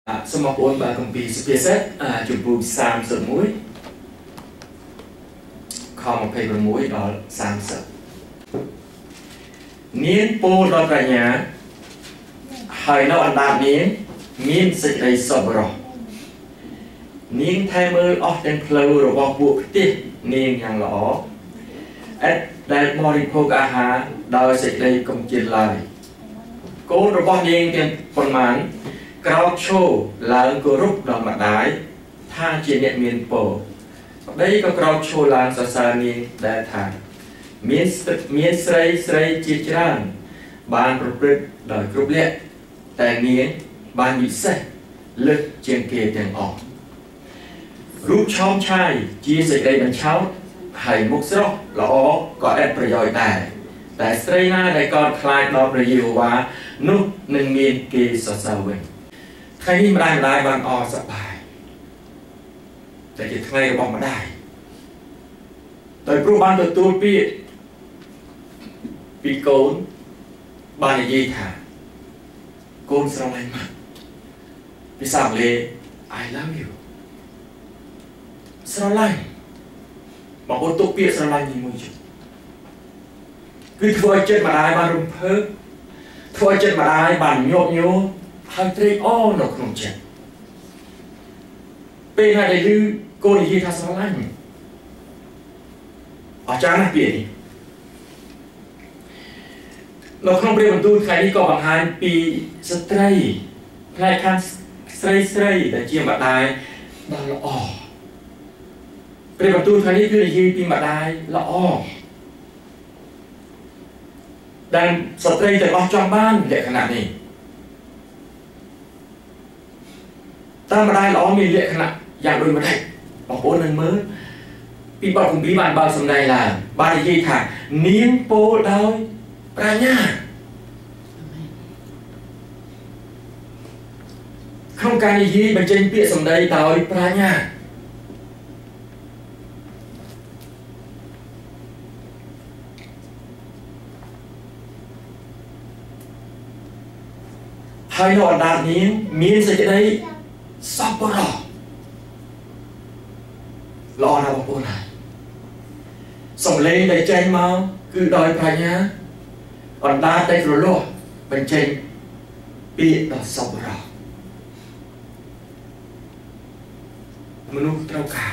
สมบูรณ์บางคำพีสุภาษิตจุดบูสามสิบมุ้ยข้อมาเพย์มุ้ยดอลสามสิบเนียนปูดอลปัญญาให้เราอันดับนี้มีสิ่งใดสบรอเนียนไทยมือออกเป็นเพลวหรือว่าบุกติเนียนอย่างหล่อได้บริโภคอาหารโดยสิ่งใดกงจิตเลยโกนหรือว่าเนียนเป็นปริมาณกราวโชว์หลังกรุบดอกมาได้ท่าเจียนเมียนโปได้ก็กราวโชว์หลังสาสานีได้ทางเมียนใส่จิตรันบานประพฤติโดยกรุบเละแต่เนียนบานวิเศษเลือกเจียงเกยงออกรูปช่องชายจีสิได้บรรเช้าให้มุกซอกละอ้อก็ได้ประโยชน์แต่สตรีน่าได้ก่อนคลายดอกประโยชน์ว่านุ๊กหนึ่งเมียนเกยสสาวเวงใครนี่มาได้บางอสบายแต่จะใครก็บอกมาได้แต่ครูบาลตัวปีโกนบานยีถาโกนสลายมาปีสามเลย I love you สลายบอกว่าตัวปีสลายยิ่งมุ่งจุดคือทัวร์เจ็ดมาได้บานรุ่มเพิกทัวร์เจ็ดมาได้บานโยกโย่ให้เตรียมอ้อนอกขนมเจ็ดเป็นอะไรลือโกนยีทัศน์อะไรอาจารย์นักเปียนี่เราขนมเปรี้ยวมันดูใครที่ก่อบางฮันปีสตรีใครคันสตรีแต่เจียมบัดได้ดาวละอ้อเปรี้ยวมันดูใครที่คือยีปีบัดได้ละอ้อดังสตรีแต่ออกจอมบ้านเด็กขนาดนี้ตามมาได้ล้อมีเละขนาดอย่างโดยมาได้บอกโป้หนึ่งมื้อปีบอกของปีบานบางสมัยlàบานยี่ค่ะเนียนโป้ดาวปราญญาโครงการยี่บรรจัยเปียสมัยดาวปราญญาไทยนอนดานนี้มีสิ่งใดสับปะรดรอเราบอกอะไรส่งเล่นได้ใจมาคือดอยพายะอ่อนดาได้รัวรัวเป็นใจปีดอกสับปะรดมนุษย์เท่ากัน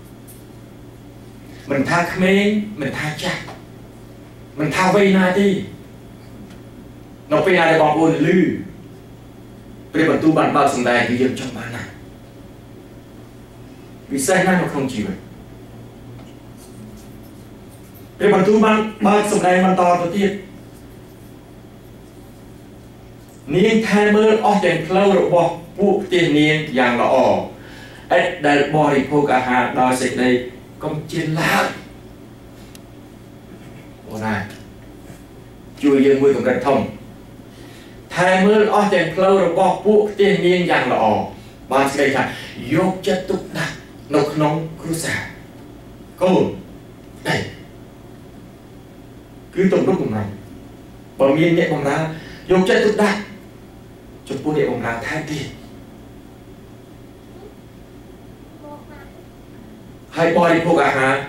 มันท่าเขมรมันท่าจักมันท่าไว้นาที่เราไปอะไรบอกโอนลือเปรียบตัวบ้านบ้านสมัยที่ยังจำบ้านน่ะวิสัยนั้นเราคงจีบเปรียบตัวบ้านสมัยมันต่อตัวที่นี่แทนเมื่อออกจากเราบอกผู้เตียนนี้อย่างละอ่อไอ้ได้บริโภคอาหารโดยสิ่งใดก็จินแล้วโอ้นายช่วยยืมมือกับกระทงไทยเมื่อออกจากเราบอกผู้เตียนนี้อย่างละอ่อบางสิ่งใดยกจัตุกนักนกน้องครูสากูได้คือตรงรูปของเราบางมีเนี่ยของเรายกจัตุกนักจุดปุ่นเนี่ยของเราแท้ดีให้บริโภคอาหาร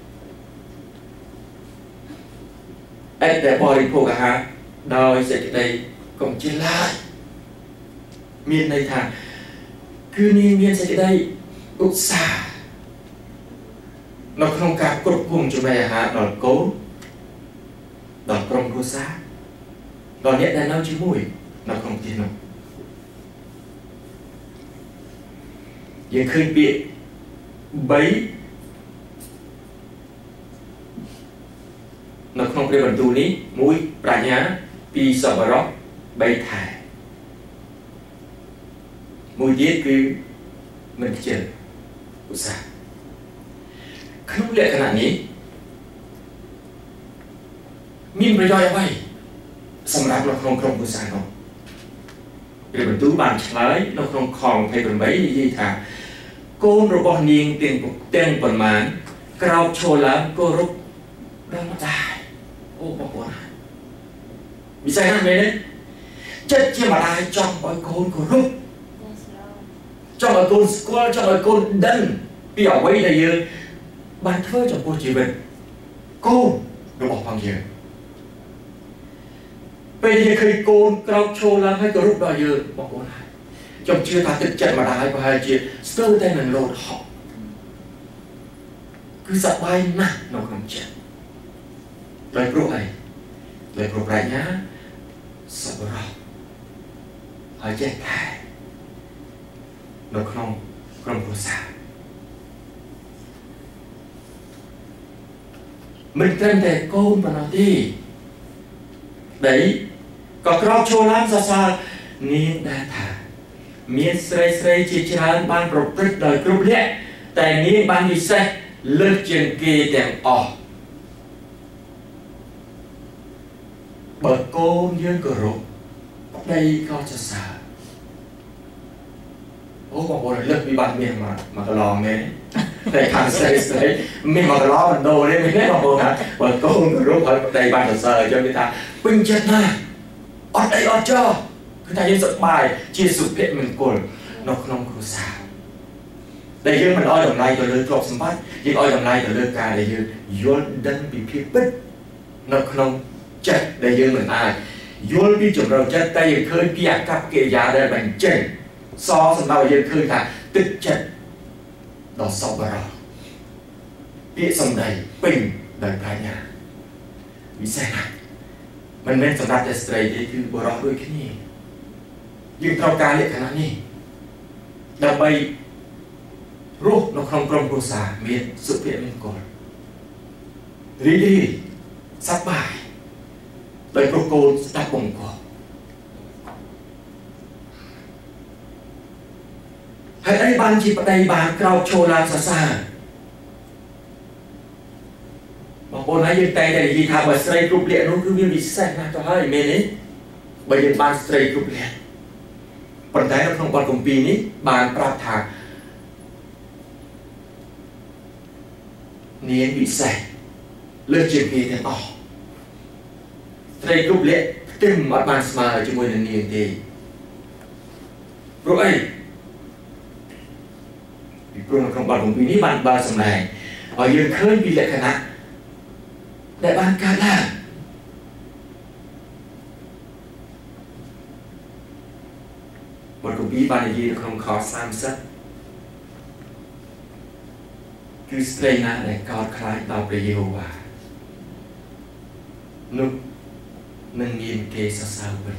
แต่บริโภคอาหารโดยสิ่งใดก็จินละมีในทางคือนี่มีสิ่งใดอุตสาห์เราโครงการกรุบกรุงจุดใดหาดอกโก้ดอกกรมรูซาดอกเนี้ยได้น้ำจิ้มมุ้ยเราคงกินเนาะยังคืนเปียใบเราคงเปลี่ยนบรรทุนี้มุ้ยปราญญาปีสอบรอบใบถ่ายมุ้ยเย็ดคือมันเจออุตสาห์ขนมเละขนาดนี้มีประโยชน์อะไรสำหรับเราคงครองอุตสาหกรรมเรื่องบรรทุกบานใช้เราคงคลองให้เป็นใบยี่ถาโกนระบบนิงเตียงปนมันกราวโชว์แล้วก็รุกได้มาได้โอ้บอกว่ามีใจนั่นไหมเนี่ยจะมาได้จอมบอยโกนก็รุก trong ở côn squall trong ở côn đân bị ở quấy này như bàn thơ trong cô chỉ về cô được bỏ bằng gì bây giờ khi côn cao trô làm hay có lúc đó giờ bỏ cô này trong chưa ta thực chạy mà đái và hai chuyện sơ tay mình lột họ cứ sợ bay nặng nó không chết lời pro này nhá sợ rồi hỏi chết thai nó không có sao mình thêm để côn và nó đi đấy có crowd show lắm sao nên đã thả miễn srei chỉ chán ban protect đời group lệ tại nên ban đi xe lướt trên kia đèn bởi côn dương group đây có cho sao ô còn bộ lực bị bạn miệng mà cái lò này để khăn srei mình mà cái lò mình đồ đấy mình biết mà bộ hả bởi côn group ở đây ban sờ cho người ta bình chất này ở đây ở cho người ta sẽ bài chia sụp hiện mình cồn nó không có sao đây nhưng mình oi đồng này rồi lưỡi trộm bắt nhưng oi đồng này rồi lưỡi ca để như yol đâm bị phía bứt nó không chết đây nhưng mình ai yol bị chủng đầu chết tay khơi bia cặp kề giá đây bằng chân so sánh bao giờ khơi thà tức chết đó sau bao giờ biết xong đầy bình đời cả nhà bị xe này mình nênสำหรับจะสเตรย์ที่คือบรอด้วยที่นี่ยิ่งเท่าการเรียกขนาดนี้ดับไปรูปนกครองกรมโรสาเมียนสุดเพียรเมียนก่อนรีสับบายโดยโปรโกนสตาร์บงก่อนให้ไอ้บานจีบไอ้บานเราโชว์ลานซาบางคนให้ยืนแต่แต่ยีทำแบบสไตร์กรุ๊ปเลี้ยนู้นคือมีวิสัยนะต่อให้เมนี้ใบยืนบานสไตร์กรุ๊ปเลี้ยปัจจัยในของบอลกลุ่มปีนี้บานปราบถาเนียนวิสัยเลือกเชียงพีเนี่ยต่อสไตร์กรุ๊ปเลี้ยตึ้งมัดบานสมาร์จมูกเนียนดีรู้ไอ้กลุ่มของบอลกลุ่มปีนี้บานสมัยเอายืนเคยมีเล็กขนาดđại ban ca la một cục bí ban gì không khó sam sắt cứ stay na để cọt khai tàu về yêu và nút nâng nhìn kê sao vậy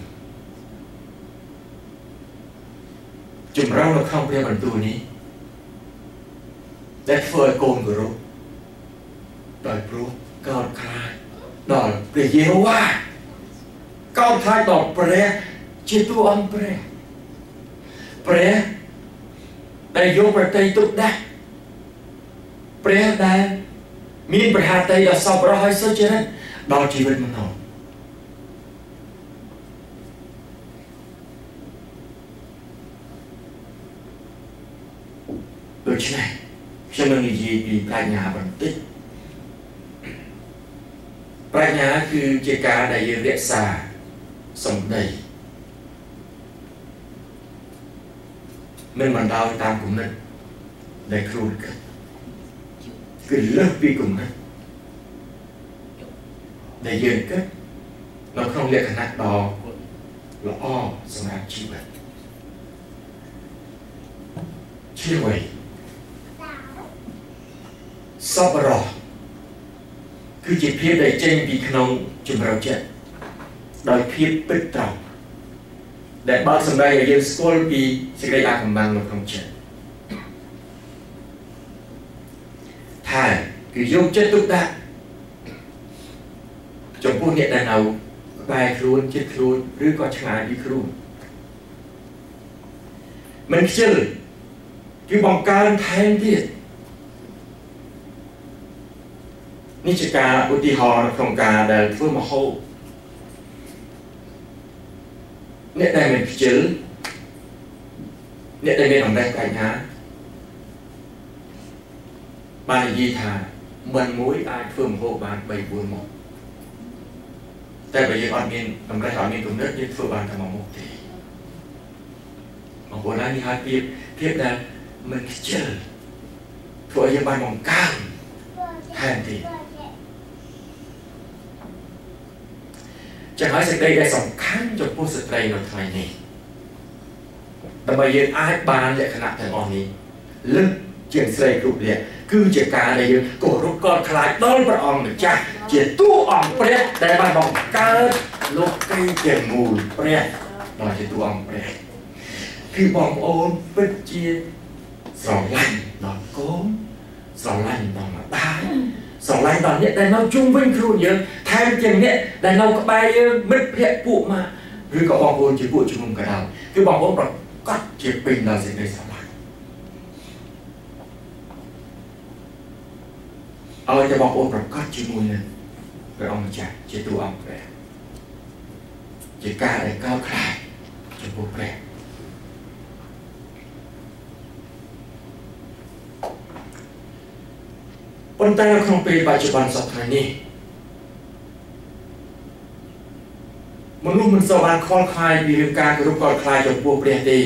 chùm rau nó không theo bản tu ní để phơi cồn của rốt đòi proก่อนคลายดอกเปรียวว่าก่อนคลายดอกเปรียจิตุอันเปรียได้ยกประเทศตุกได้เปรียได้มีประหารใจเราสอบเราให้สุดจะนั้นดอกชีวิตมันเอาโดยเฉพาะฉันมันมีปีปลายงาบันติปรัชญาคือเจตการได้ยืนเรียกษาสมได้มันดาวตามกลุ่มนั้นได้ครูกันคือเลิกปีกลุ่มนั้นได้ยืนกันเราkhôngเรียกคณะดอละอ้อสมาชีวิตชีวิตซอบรอคือจิตเพียบได้เจนปีขนมจุ่มเราเจ็ดโดยเพียบปิดตรอกแต่บางสมัยยังสกุลปีสิ่งใดอาจกำลังเราคงเจ็ดถ่ายคือยกเจ็ดตุกตาจงพวกเนี่ยได้เอาใบครูนเจ็ดครูนหรือก็ชงายดีครูนมันเชื่อคือบางการแทนที่นิจการอุติหรณ์โครงการได้เพื่อมาโฮเนี่ยได้เป็นจื้อเนี่ยได้เป็นของได้ไก่ฮะบานยีธามันมุ้ยอายเพื่อมาโฮบานใบบัวหมดแต่ใบยีอ่อนเงินทำได้ถอนเงินตรงนี้ยึดเพื่อบานทำมาหมดทีมาโฮប្អូននេះហើយភាពដែលមិនខ្ជិលធ្វើឲ្យយើងបានបង្កើនថែមទៀតចឹងហើយសេចក្តីដែលសំខាន់ចំពោះស្ត្រីនៅថ្ងៃនេះដើម្បីយើងអាចបានលក្ខណៈទាំងអស់នេះលើកជាងស្រីគ្រប់លក្ខគឺជាការដែលយើងគោរពកោតខ្លាចដល់ព្រះអង្គម្ចាស់ជាតួអង្គព្រះដែលបានបង្កើតលោកីទាំងមូលព្រះដល់ជាតួអង្គព្រះគឺបងប្អូនពិតជាស្រឡាញ់ដល់កូនស្រឡាញ់ដល់ម្ដាយស្រឡាញ់ដល់អ្នកដែលនៅជុំវិញខ្លួនយើងថែមទាំងអ្នកដែលនៅក្បែរយើងមិត្តភក្តិពួកម៉ាឬក៏បងប្អូនជាពួកជំនុំក៏ដោយគឺបងប្អូនប្រកាសជាពេញដល់សេចក្តីស្រឡាញ់ឲ្យតែបងប្អូនប្រកាសជាមួយនឹងព្រះអង្គម្ចាស់ជាតួអង្គព្រះជាការដែលកោតខ្លាចចំពោះព្រះប៉ុន្តែនៅក្នុងពេលបច្ចុប្បន្នសប្តាហ៍នេះមនុស្សមិនសូវបានខ្វល់ខ្វាយពីរឿងការគោរពកោតខ្លាចចំពោះព្រះទេ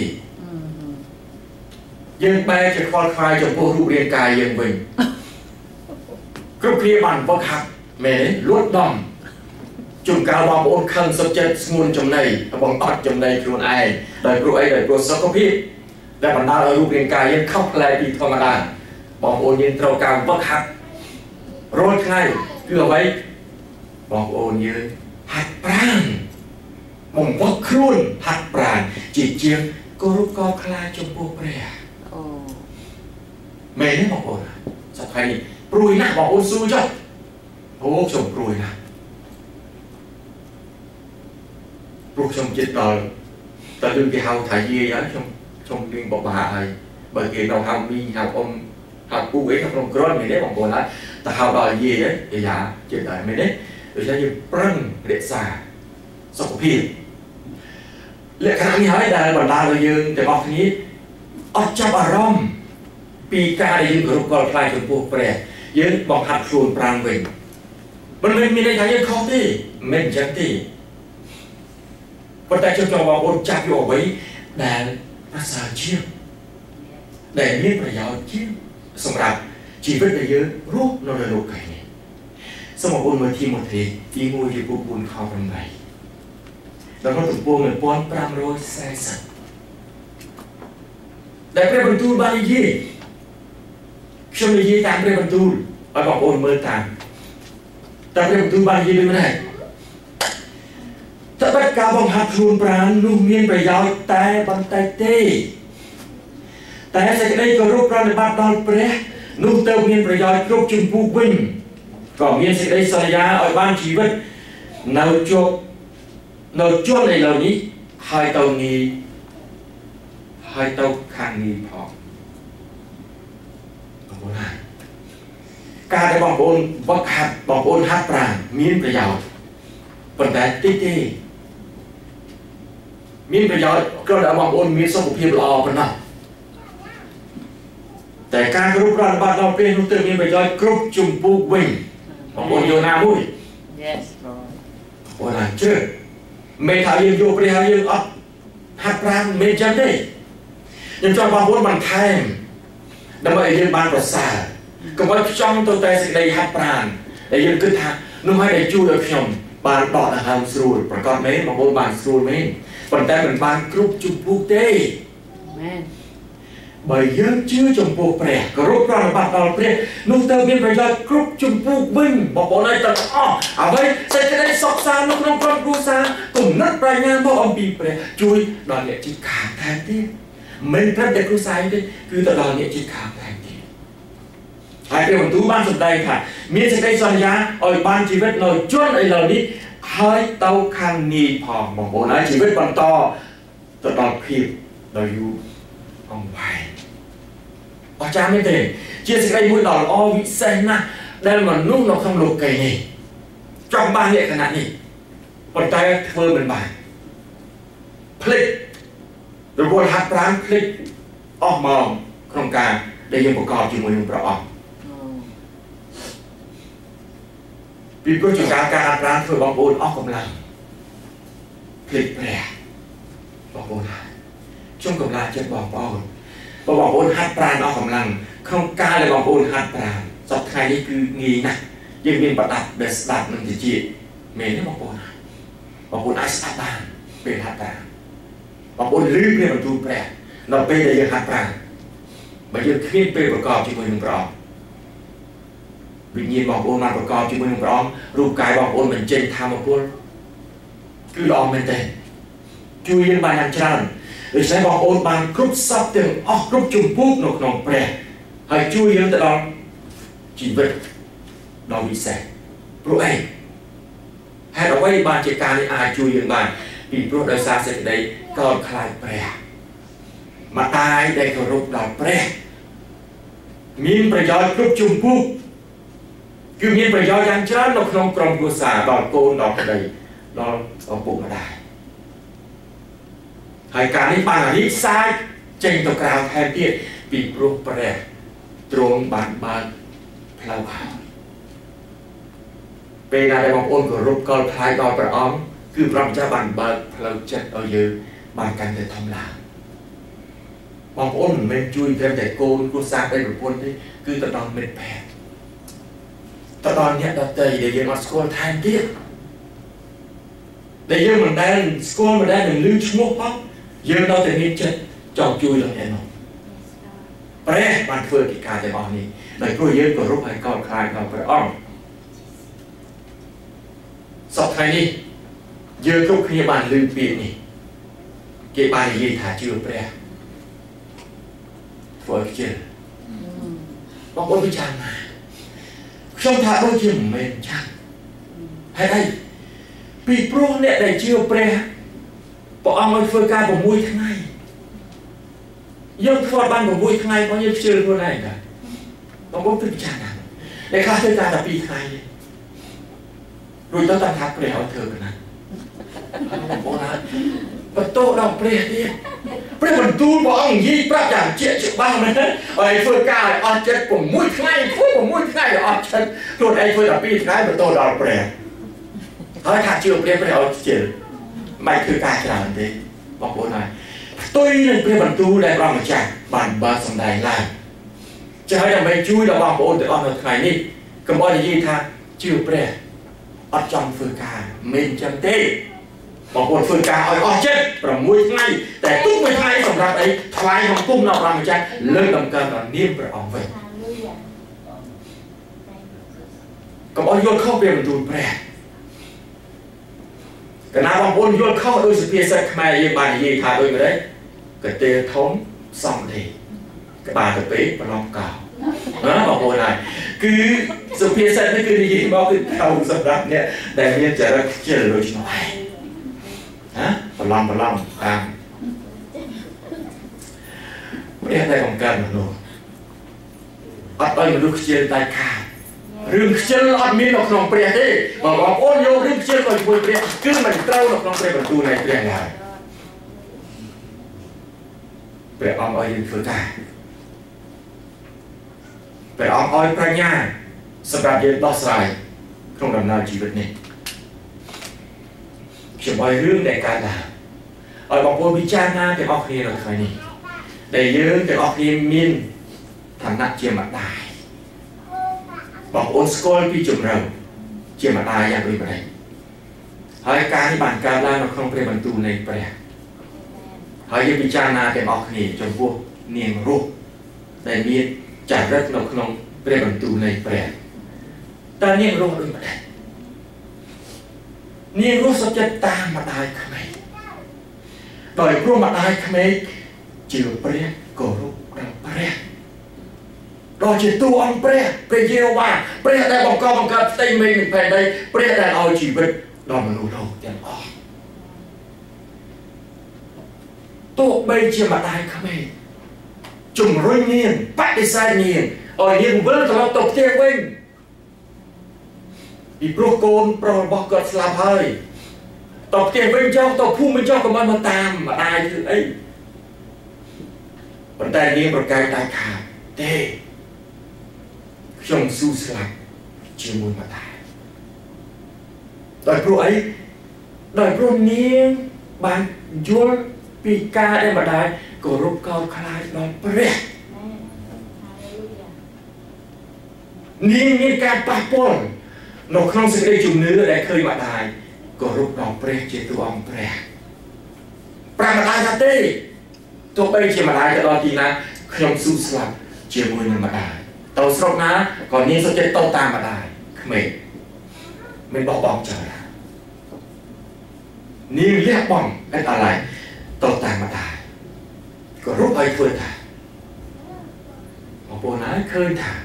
យើងបែរជាខ្វល់ខ្វាយចំពោះរូបរាងកាយយើងវិញគ្រប់គ្នាបានវឹកហាត់មែនលួចដំជួនកាលបងប្អូនខឹងសុខចិត្តស្ងួនចំណីបងអត់ចំណីខ្លួនឯងដោយព្រោះអីដោយព្រោះសុខភាពដែលបណ្ដាលឲ្យរូបរាងកាយយើងខុសប្លែកពីធម្មតាបងប្អូនយើងត្រូវការវឹកហាត់រាល់ថ្ងៃគឺអ្វីបងប្អូនយើងហាត់ប្រាណបំផុសខ្លួនហាត់ប្រាណជាជាងគោរពកោតខ្លាចចំពោះព្រះអូមែនទេបងប្អូនសប្តាហ៍នេះព្រួយណាស់បងប្អូនស៊ូចុះអូខ្ញុំព្រួយណាស់ព្រោះខ្ញុំចិត្តដល់តែលឺគេហៅថាយាយហើយខ្ញុំលេងបបាក់ហើយបើគេនៅហៅមីហៅអ៊ំហៅពូអីក្នុងក្រុមនេះទេបងប្អូនហើយតែហៅដល់យាយឯយ៉ាចិត្តដែរមែនទេដូច្នេះយើងប្រឹងរក្សាសុខភាពលក្ខណៈនេះហើយដែលបណ្ដាលឲ្យយើងទាំងអស់គ្នាអត់ចាប់អារម្មណ៍ពីការដែលយើងគោរពកោតខ្លាចចំពោះព្រះយើងបង្ហាត់ខ្លួនប្រាំងវិញមិនមែនមានន័យថាយើងខុសទេមិនអញ្ចឹងទេប៉ុន្តែខ្ញុំចង់បងប្អូនចាប់យកអ្វីដែលប្រសើរជាងដែលមានប្រយោជន៍ជាងសម្រាប់ជីវិតដែលយើងរស់នៅលើលោកនេះសូមបងប្អូនមើលទីម៉ូថេទី1ចំពោះ4ខ8ដល់ក្នុងទំព័រ1540ដែលព្រះបន្ទូលបាននិយាយខ្ញុំនិយាយតាមព្រះបន្ទូលឲ្យបងប្អូនមើលតាមតែព្រះបន្ទូលបាននិយាយដូចនេះតែការបង្ហាត់ខ្លួនប្រាណនោះមានប្រយោជន៍តែបន្តិចទេតែសេចក្តីគោរពប្រណិប័តដល់ព្រះនោះទៅមានប្រយោជន៍គ្រប់ជំពូកវិញក៏មានសេចក្តីសន្យាឲ្យបានជីវិតនៅជាប់នៅជន់ឥឡូវនេះហើយទៅងាយហើយទៅខាងងាយផងបងប្អូនហើយការដែលបងប្អូនវឹកហាត់បងប្អូនហាត់ប្រាណមានប្រយោជន៍ប៉ុន្តែតិចទេមានប្រយោជន៍គ្រាន់តែបងប្អូនមានសុខភាពល្អប៉ុណ្ណោះតែការគ្រប់ប្រតិបត្តិដល់ព្រះនោះទៅមានប្រយោជន៍គ្រប់ជំពូកវិញបងប្អូនយល់ណាមួយ Yes Lord បងប្អូនជឿមិនថាយើងយកព្រះហើយយើងអត់ហាត់ប្រាណមិនចឹងទេខ្ញុំចង់បងប្អូនបន្ថែមដើម្បីឲ្យយើងបានប្រសើរកុំឲ្យខ្ចង់ទៅតែសេចក្តីហាត់ប្រាណដែលយើងគិតថានោះហើយដែលជួយឲ្យខ្ញុំបានដកដង្ហើមស្រួលប្រកបមែនបងប្អូនបានស្រួលមែនប៉ុន្តែមិនបានគ្រប់ជំពូកទេមែនបើយើងជឿចំពោះព្រះគោរពប្រណិប័តដល់ព្រះនោះទៅមានប្រយោជន៍គ្រប់ជំពូកវិញបងប្អូនឲ្យទាំងអស់អ្វីសេចក្តីសុខសាន្តនៅក្នុងក្រុមគ្រួសារគំនិតប្រាជ្ញាមកអំពីព្រះជួយដល់អ្នកជិតខាងថែមទៀតមិនត្រឹមតែគ្រួសារទេគឺទៅដល់អ្នកជិតខាងថែមទៀតហើយព្រះបន្ទូលបានសម្ដែងថាមានសេចក្តីសន្យាឲ្យបានជីវិតនៅជន់ឥឡូវនេះហើយទៅខាងងាយផងបងប្អូនហើយជីវិតបន្តទៅដល់ភាពដល់យូរអង្វែងអស្ចារ្យមែនទេជាសេចក្តីមួយដ៏ល្អវិសេសណាស់ដែលមនុស្សនៅក្នុងលោកីនេះចង់បានលក្ខណៈនេះប៉ុន្តែធ្វើមិនបានភ្លេចរវល់ហាត់ប្រាណភ្លេចអស់ម៉ោងក្នុងការដែលយើងប្រកបជាមួយនឹងព្រះអង្គពីព្រោះជាការហាត់ប្រាណធ្វើបងប្អូនអស់កម្លាំងភ្លេចព្រះបងប្អូន trong cầm lại chất bỏ ôn và bỏ ôn hát pràn ở cầm lăng không ca là bỏ ôn hát pràn dọc thay đi cứ nghi nè nhưng mình bắt đặt để đặt mình thì chị mình nó bỏ ôn ai sát bàn về hát pràn bỏ ôn lưới về mình tu prè nó về để dân hát pràn bây giờ khi vềประกอบជាមួយនឹងព្រះអង្គវិញ្ញាណបងប្អូនបានប្រកបជាមួយនឹងព្រះអង្គរូបកាយបងប្អូនបញ្ចេញធម៌ពលគឺល្អមែនទេជួយយើងបានយ៉ាងច្រើនដូច្នេះបងប្អូនបានគ្រប់សពទាំងអស់គ្រប់ជំពូកនៅក្នុងព្រះហើយជួយយើងទៅដល់ជីវិតដ៏វិសេសព្រោះអីហេតុអ្វីបានជាការនេះអាចជួយយើងបានពីព្រោះដោយសារសេចក្តីកោតខ្លាចព្រះម្ដាយដែលគោរពដល់ព្រះមានប្រយោជន៍គ្រប់ជំពូកគឺមានប្រយោជន៍យ៉ាងច្រើននៅក្នុងក្រុមគ្រួសារដល់កូនដល់ប្តីដល់ឪពុកម្ដាយហើយការនេះបានរីកសាយចេញទៅក្រៅថែមទៀតពីព្រោះព្រះទ្រង់បានបើកផ្លូវឲ្យពេលណាដែលបងប្អូនគោរពកោតខ្លាចដល់ព្រះអង្គគឺព្រះម្ចាស់បានបើកផ្លូវចិត្តឲ្យយើងបានកាន់តែធំឡើងបងប្អូនមិនមែនជួយត្រឹមតែកូនគ្រួសារតែប្រពន្ធទេគឺទៅដល់មិត្តភក្តិទៅដល់អ្នកដទៃដែលយើងអត់ស្គាល់ថែមទៀតដែលយើងមិនដែលស្គាល់មិនដែលនឹងឮឈ្មោះផងយើងនៅតែមានចិត្តចង់ជួយដល់អ្នកនោះព្រះបានធ្វើកិច្ចការទាំងអស់នេះដោយព្រោះយើងគោរពហើយកោតខ្លាចដល់ព្រះអង្គសពថ្ងៃនេះយើងគ្រប់គ្នាបានឮពាក្យនេះគេបាននិយាយថាជឿព្រះធ្វើខ្ជិលបងប្អូនពិចារណាខ្ញុំថាដូចជាមិនមែនចឹងហើយអីពីព្រោះអ្នកដែលជឿព្រះព្រះអង្គឲ្យធ្វើការ6ថ្ងៃយើងធ្វើបាន6ថ្ងៃផងយើងខ្ជិលខ្លួនឯងដែរបងប្អូនពិចារណាដែលខ្លះធ្វើការតែ2ថ្ងៃរួចទៅតាមថាព្រះឲ្យធ្វើប៉ុណ្ណាបងប្អូនណាបន្ទោដល់ព្រះទៀតព្រះបន្ទូលព្រះអង្គនិយាយប្រាប់យ៉ាងជាក់ច្បាស់មែនទេឲ្យធ្វើការឲ្យអស់ចិត្ត6ថ្ងៃធ្វើ6ថ្ងៃឲ្យអស់ចិត្តខ្លួនឯងធ្វើតែ2ថ្ងៃបន្ទោដល់ព្រះហើយថាជឿព្រះព្រះឲ្យខ្ជិលមិនធ្វើការច្រើនទេបងប្អូនហើយផ្ទុយនឹងព្រះបន្ទូលដែលព្រះម្ចាស់បានបើកសម្ដែងឡើងចា៎ហើយដើម្បីជួយដល់បងប្អូនទាំងអស់នៅថ្ងៃនេះកុំឲ្យនិយាយថាជឿព្រះអត់ចង់ធ្វើការមិនចឹងទេបងប្អូនធ្វើការឲ្យអស់ចិត្ត6ថ្ងៃតែទុកមួយថ្ងៃសម្រាប់អីថ្វាយបង្គំដល់ព្រះម្ចាស់លើកតម្កើងដល់នាមព្រះអង្គវិញកុំឲ្យយល់ខុសពីបន្ទូលព្រះកណាបងប្អូនយល់ខុសដោយសុភាសិតខ្មែរយើងបាននិយាយថាដូចម្ដេចកទេលធំសំទេក្បាលទៅពេកប្រឡងកោណាបងប្អូនហើយគឺសុភាសិតនេះគឺនិយាយមកគឺខៅសម្រាប់អ្នកដែលមានចរិតខ្ជិលដូចនោះឯងណាប្រឡងតាមព្រះតែបង្កើតមនុស្សអត់ឲ្យមនុស្សខ្ជិលតែខាតរឿងខ្ជិលអត់មាននៅក្នុងព្រះទេបងប្អូនយករឿងខ្ជិលទៅជាមួយព្រះគឺមិនត្រូវនៅក្នុងព្រះបន្ទូលនៃព្រះឡើយព្រះអង្គឲ្យយើងធ្វើការព្រះអង្គឲ្យប្រាជ្ញាសម្រាប់យើងដោះស្រាយក្នុងដំណើរជីវិតនេះខ្ញុំឲ្យរឿងដែលកើតឡើងឲ្យបងប្អូនពិចារណាទាំងអស់គ្នានៅថ្ងៃនេះដែលយើងទាំងអស់គ្នាមានឋានៈជាម្ដាយបងប្អូនស្គាល់ពីជំរឿនជាម្ដាយយ៉ាងដូចម្ដេចហើយការនេះបានកើតឡើងនៅក្នុងព្រះបន្ទូលនៃព្រះហើយយើងពិចារណាទាំងអស់គ្នាចំពោះនាងរស់ដែលមានចរិតនៅក្នុងព្រះបន្ទូលនៃព្រះតើនាងរស់ដូចម្ដេចនាងរស់សុខចិត្តតាមម្ដាយក្មេកដោយព្រោះម្ដាយក្មេកជឿព្រះគោរពដល់ព្រះដ៏ជាតួអង្គព្រះយេហូវ៉ាព្រះដែលបង្កើតផ្ទៃមេឃនិងផែនដីព្រះដែលឲ្យជីវិតដល់មនុស្សលោកទាំងអស់ទោះបីជាម្ដាយក្មេកជំរុញនាងបដិសេធនាងឲ្យនាងវិលត្រឡប់ទៅផ្ទះវិញពីព្រោះកូនប្រុសរបស់គាត់ស្លាប់ហើយទៅផ្ទះវិញចុះទៅភូមិវិញចុះក៏មិនមកតាមម្ដាយគឺអីប៉ុន្តែនាងប្រកែកតែខាតទេខ្ញុំស៊ូស្លាប់ជាមួយម្ដាយដោយព្រោះអីដោយព្រោះនាងបានយល់ពីការដែលម្ដាយគោរពកោតខ្លាចដល់ព្រះនាងមានការប៉ះពាល់នៅក្នុងសេចក្តីជំនឿដែលឃើញម្ដាយគោរពដល់ព្រះជាតួអង្គព្រះប្រាម្ដាយថាទេទោះបីជាម្ដាយទៅដល់ទីណាខ្ញុំស៊ូស្លាប់ជាមួយនឹងម្ដាយទៅស្រុកណាក៏នាងសុខចិត្តទៅតាមម្ដាយក្មេងមិនបោះបង់ចោលនាងលះបង់ឥតអាល័យទៅតាមម្ដាយគោរពឲ្យធ្វើថាបងប្អូនណាឃើញថា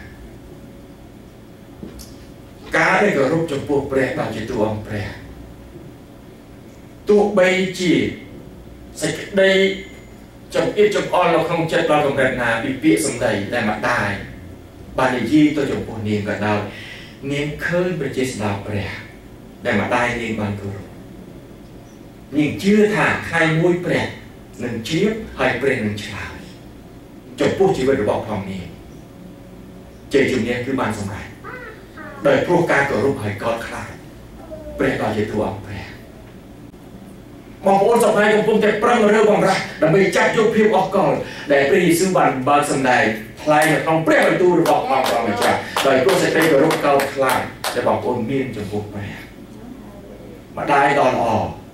ការដែលគោរពចំពោះព្រះដ៏ជាតួអង្គព្រះទោះបីជាសេចក្តីចំអៀតចំអល់នៅក្នុងចិត្តដល់កម្រិតណាពីពាក្យសម្ដីដែលម្ដាយបាននិយាយទៅចំពោះនាងក៏ដោយនាងឃើញប្រជាស្ដារព្រះដែលម្ដាយនាងបានគោរពនាងជឿថាថ្ងៃមួយព្រះនឹងជ្រាបហើយព្រះនឹងឆ្លើយចំពោះជីវិតរបស់ផងនាងជ័យជំនះគឺបានសម្រេចដោយព្រោះការគោរពហើយកោតខ្លាចព្រះដ៏ជាតួអង្គព្រះបងប្អូនសប្តាហ៍កំពុងតែប្រឹងរើបំរាស់ដើម្បីចាប់យកភាពអស់កលដែលព្រះយេស៊ូវបានបើកសម្ដែងថ្លែងនៅក្នុងព្រះបន្ទូលរបស់អង្គព្រះម្ចាស់ដោយព្រោះសេចក្តីគោរពកោតខ្លាចដែលបងប្អូនមានចំពោះព្រះម្ដាយដ៏ល្អ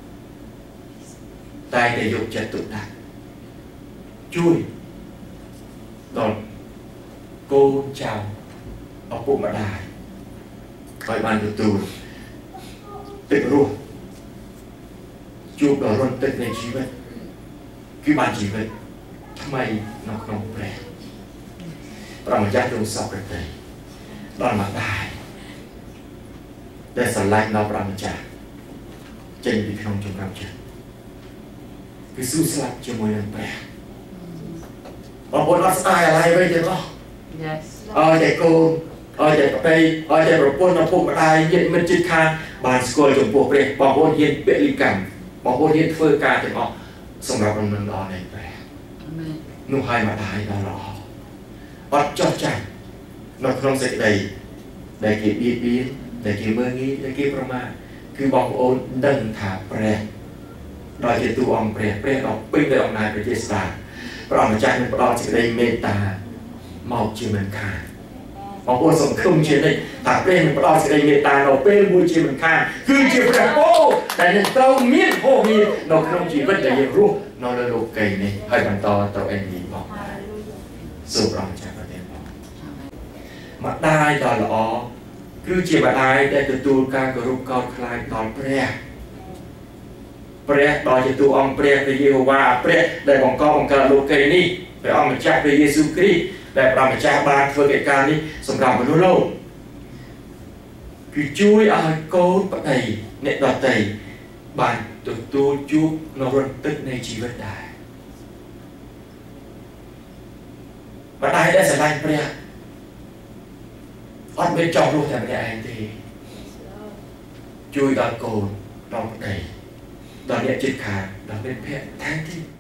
តែតែយកចិត្តទុកដាក់ជួយដល់កូនចៅឪពុកម្ដាយឲ្យបានទទួលទឹករស់ជួបដល់រន្ធទឹកនៃជីវិតគឺបានជីវិតថ្មីនៅក្នុងព្រះព្រះម្ចាស់ទ្រង់សពប្រតិដល់ម្ដាយដែលស្រឡាញ់ដល់ព្រះម្ចាស់ចេញពីក្នុងចម្រាប់ចិត្តគឺស៊ូស្លាប់ជាមួយនឹងព្រះបងប្អូនអត់ស្ដាយអ្វីទេបងអើតែកូនអើតែប្រពៃអើតែប្រពន្ធឪពុកម្ដាយញាតិមិត្តជិតខាងបានស្គាល់ចំពោះព្រះបងប្អូនហ៊ានពលិកម្មបងប្អូនហ៊ានធ្វើការទាំងអស់សម្រាប់ដំណឹងល្អនៃព្រះនោះហើយម្ដាយដ៏ល្អអត់ចោះចាញ់នៅក្នុងសេចក្តីដែលគេបៀតបៀនដែលគេមើលងាយដែលគេប្រមាថគឺបងប្អូនដឹងថាព្រះដោយជាតួអង្គព្រះព្រះដ៏ពេញដោយអំណាចព្រះជាស្ដាព្រះម្ចាស់នឹងផ្ដល់សេចក្តីមេត្តាមកជាមិនខានបងប្អូនសង្ឃឹមជានិច្ចថាព្រះនឹងផ្ដល់សេចក្តីមេត្តានៅពេលមួយជាមិនខានគឺជាព្រះពរដែលនឹងត្រូវមានហូរហៀនៅក្នុងជីវិតដែលយើងរស់នៅលើលោកីនេះហើយបន្តទៅអេនីបងសូមព្រះម្ចាស់ប្រទានពរម្ដាយដ៏ល្អគឺជាម្ដាយដែលទទួលការគោរពកោតខ្លាចដល់ព្រះព្រះដ៏ជាតួអង្គព្រះព្រះយេហូវ៉ាព្រះដែលបង្កបង្កើតលោកីនេះព្រះអង្គម្ចាស់ព្រះយេស៊ូវគ្រីស្ទដែលព្រះម្ចាស់បានធ្វើកិច្ចការនេះសម្រាប់មនុស្សលោកគឺជួយឲ្យកូនប្តីអ្នកដទៃបានទទួលជួបនៅរន្ធទឹកនៃជីវិតដែរម្ដាយដែលស្រឡាញ់ព្រះអត់មានចង់រស់តែម្នាក់ឯងទេជួយដល់កូនដល់ប្តីដល់អ្នកជិតខាងដល់មិត្តភក្តិថែមទៀត